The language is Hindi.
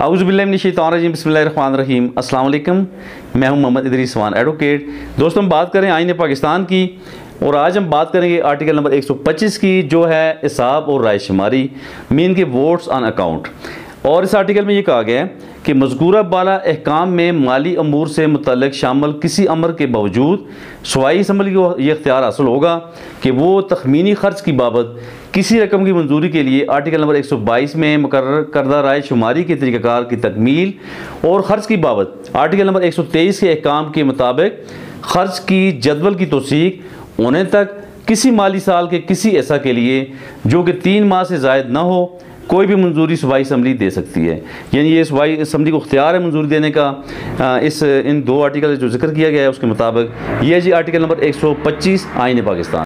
औज़ुबिल्लाहिमिनश्शैतानिर्रजीम बिस्मिल्लाहिर्रहमानिर्रहीम। अस्सलाम वालेकुम, मैं हूं मोहम्मद इदरीस वान एडवोकेट। दोस्तों, हम बात करें आईन पाकिस्तान की और आज हम बात करेंगे आर्टिकल नंबर 125 की, जो है हिसाब और रायशुमारी मीन के वोट्स ऑन अकाउंट। और इस आर्टिकल में ये कहा गया है कि मज़कूरा बाला अहकाम में माली अमूर से मुतल्लिक़ शामिल किसी अमर के बावजूद सूबाई असम्बली को यह इख्तियार हासिल होगा कि वो तखमीनी ख़र्च की बाबत किसी रकम की मंजूरी के लिए आर्टिकल नंबर 122 में मुकर्रर करदा राय शुमारी के तरीक़ाकार की तकमील और ख़र्च की बाबत आर्टिकल नंबर 123 के अहकाम के मुताबिक ख़र्च की जदवल की तौसीक होने तक किसी माली साल के किसी ऐसा के लिए जो कि 3 माह से ज़ायद न हो कोई भी मंजूरी सूबाई असम्बली दे सकती है। यानी ये सूबाई असम्बली को इख्तियार है मंजूरी देने का। इन 2 आर्टिकल जो जिक्र किया गया है उसके मुताबिक ये जी आर्टिकल नंबर 125 आईन पाकिस्तान।